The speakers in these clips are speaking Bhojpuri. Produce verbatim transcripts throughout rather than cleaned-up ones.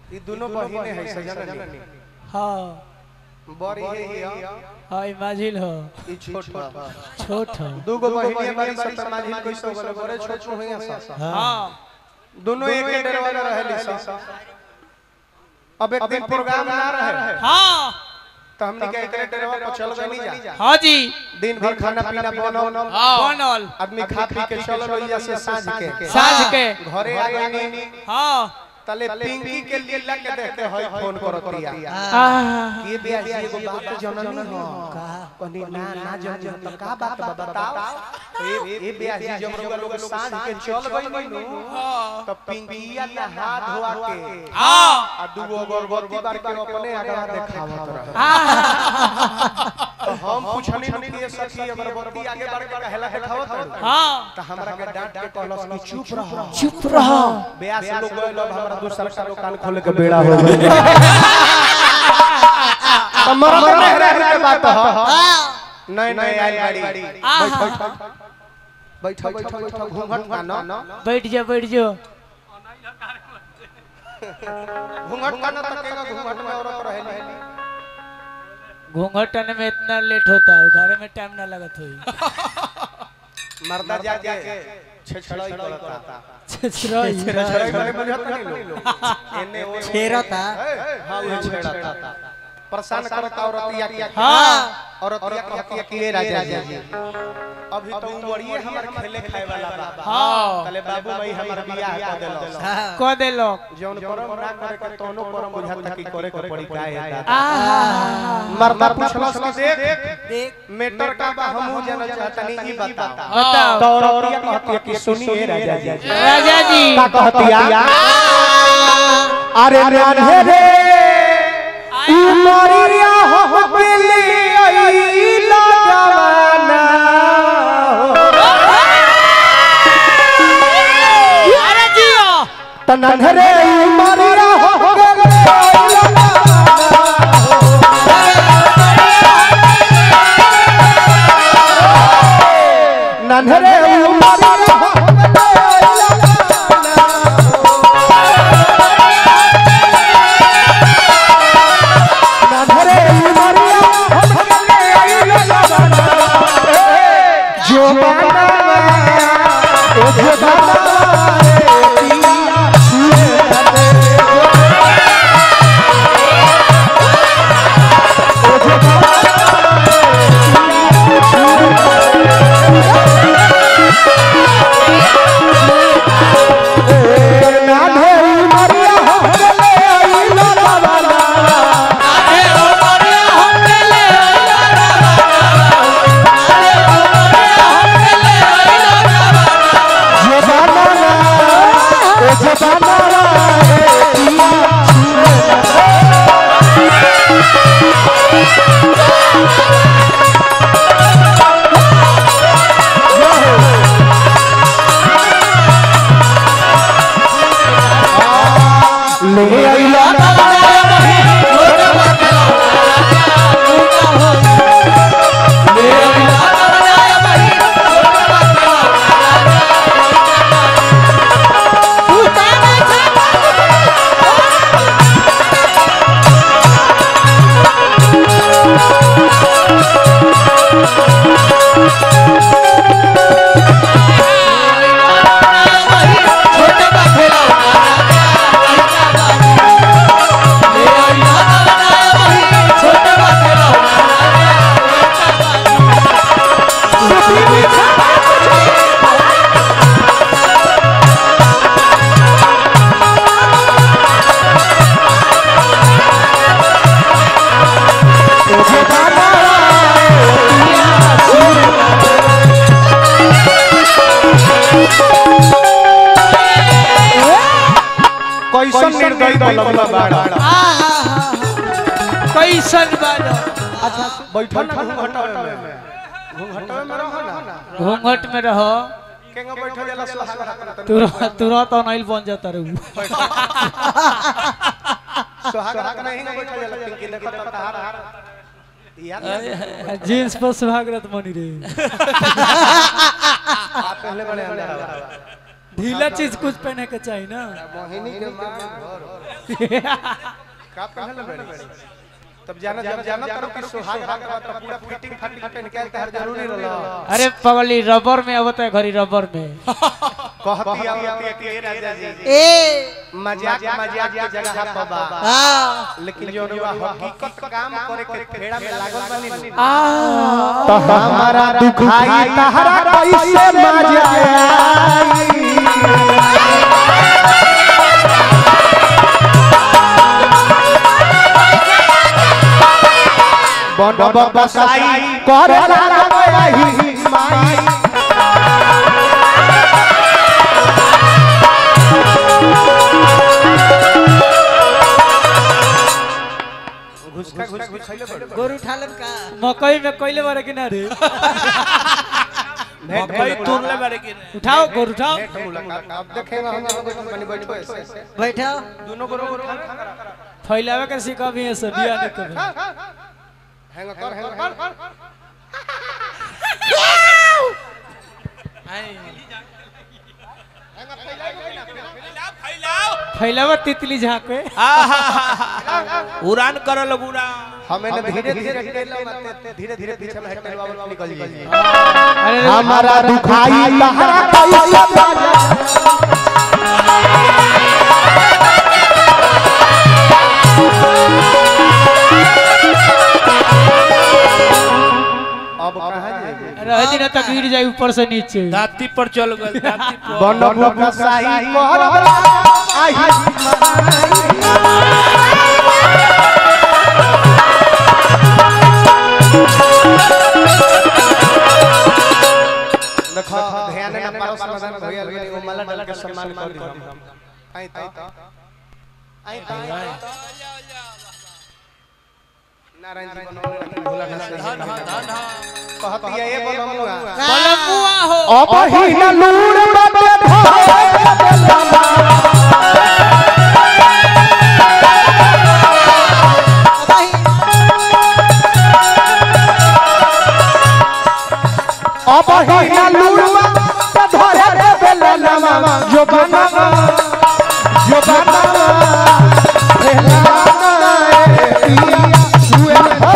ये दोनों बहिने है सजननी। हां बड़ी है हां माझिल हो ई छोट छोट दो गो बहिने बड़ी सत माझिल कैसे बोले बड़े छोट होइया सा। हां दोनों एक डेरवा में रहली सा। अब एक दिन प्रोग्राम ना रहे हां तो हमने के एकरे डेरवा पर चल गनी जा। हां जी दिन भर खाना पीना बनल बनल आदमी खा पी के चल रहिया से साँझ के साँझ के घरे आ गनी। हां तले पिंकी के लीला के देख के हई फोन करतिया ये बिया जी एगो बात जननी हो कनी ना ना जन तो का बात बताओ ए ए बिया जी जब लोग साँझ के चल गई नु तो पिंकिया ना हाथ धोआ के हां आ दुगो अगरबत्ती बार के अपने आगे देखावत रहे। तो हम पूछनी नु कि सखी अगरबत्ती आगे बार के कहला देखावत रहे। हां तो हमरा के डांट के कहलस कि चुप रह चुप रह बिया से लोग गइल हमरा दूसरा का दुकान खोले के बेड़ा हो गई। मरद मेहरा के बात ह नहीं नहीं आई गाड़ी बैठ बैठ बैठ बैठ घूंघट काना बैठ जा बैठ जा घूंघट काना तकेगा घूंघट में औरत रहेली। घूंघटन में इतना लेट होता है घर में टाइम ना लगत होई मर्दा जाके छेछड़ाई करता छेछड़ाई छेछड़ाई करे बुझाता नहीं लोग एने वो छेड़ता हां वो छेड़ता परेशान करता औरतिया की। हां औरतिया कहती है कि ए राजा जी अभी तो उमरिए हमर खेले खाए वाला बा। हां तले बाबू भाई हमर बियाह कर देलो क देलो जौन परम ना करे के तोनो परम बुझाता कि करे के पड़ी काहे दादा। मर्दा पूछलस कि देख देख मेटर का बा हमहू जानल चाहतनी ई बता। बताओ तो औरतिया कहती है कि सुनिए राजा जी राजा जी का कहतिया अरे नान्हे रे उमरिया हो पेली आई लगवाना अरे जियो त नान्हे रे उमरिया हो पेली आई लगवाना नान्हे रे उमरिया हो पेली आई कैसन निर्दयी बलबला बाड़ा कैसन बाड़ा। अच्छा बैठल ना घूंघटवे में घूंघटवे में रहो ना घूंघट में रहो केंगा बैठल जाला सुहाग रात तुरंत तुरंत ऑनलाइन बन जाता रहू सुहाग रात नहीं ना बैठल जाला पिंकी देखो त तहार यार जींस पर सुहाग रात मनी रे आप पहले बड़े अंदर ढीला चीज कुछ पहने के चाहिए ना मोहिनी के मां का पहनले बड़ी तब जाना जब जाना करो कि सुहाग रात का पूरा फिटिंग फाटिंग पहन के तहर जरूरी रहला। अरे पगली रबर में आवता है घरी रबर में कहती आवती कि ए राजा जी ए मजाक मजाक की जगह बाबा हां लेकिन जो रुआ हकीकत काम करे के फेड़ा में लागल बनी आ तो हमारा दुखाई तहरा कैसे मजा आई बन बसाई करे लागई माई घुसका घुस घुस खइले बड़ गोर उठालन का मकई में कोइले बारे कि ना रे मकई तोड़ले बारे कि उठाओ गोर उठाओ मुलाकात अब देखेंगे हम बनी बैठो ऐसे बैठो दोनों को फैलावे के सिखा भी है सदिया ने कभी हैंग कर हैंग कर फैलावा तितली झाके उड़ान करल उड़ा हमें न धीरे धीरे धीरे धीरे पीछे में हटल बाबू निकल जाइए अरे हमारा दुखाई तहरा कैसे मजा अब कहां जाए रह दिन तक गिर जाए ऊपर से नीचे दाती पर चल गल दाती पर बन बसाई करब आई देखो ध्यान न पारो समाधान भइल गेल वो माला डाल के सम्मान कर दी आई त आई त नारायण जी बनौले भोला ना से धन धन धन कहती है ये बनमुआ बलमुआ हो अब ही न लूर बाटे अब ही न लूर बाटे धरे रे बेलनमा जो बनवा जो बनवा पहला ए छुए हो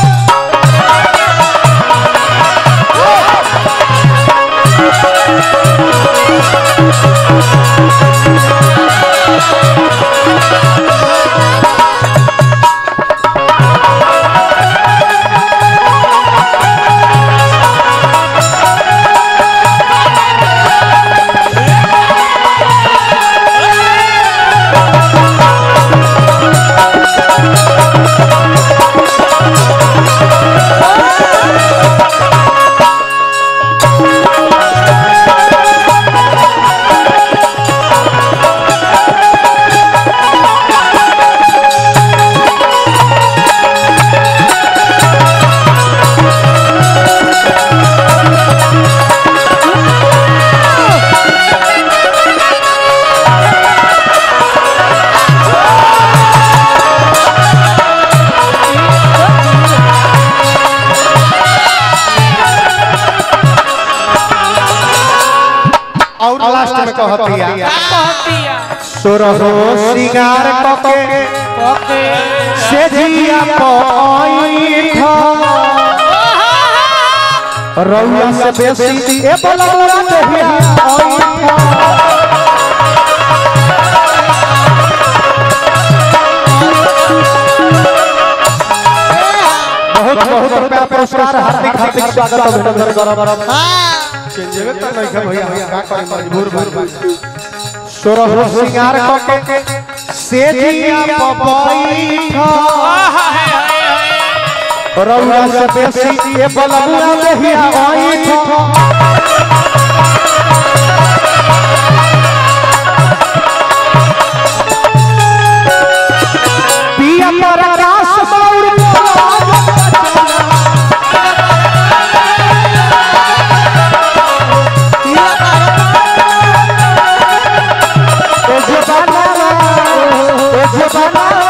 और लास्ट में कहतिया कहतिया सुरहो सिंगार कके ओके से जिया पॉइंट रउआ से बेसी ए बलौरा देहिया पॉइंट बहुत बहुत रुपया पुरस्कार हार्दिक हार्दिक स्वागत अभिनंदन करब चेंजेबे त नहीं के भैया का करी मजबूर भइल सोरहो सिंगार कके से जिया पपैठ रउआ से बेसी ए बलौरा देहिया पॉइंट पिया पर आकाश मौर ए जबाना ए जबाना